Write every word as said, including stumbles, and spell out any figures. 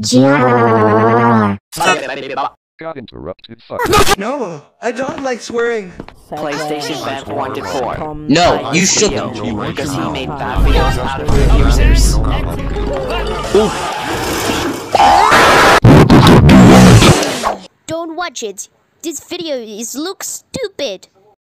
Got interrupted. No, I don't like swearing. PlayStation banned one to four. No, you shouldn't. Because he made bad videos out of good users. Don't watch it. This video is looks stupid.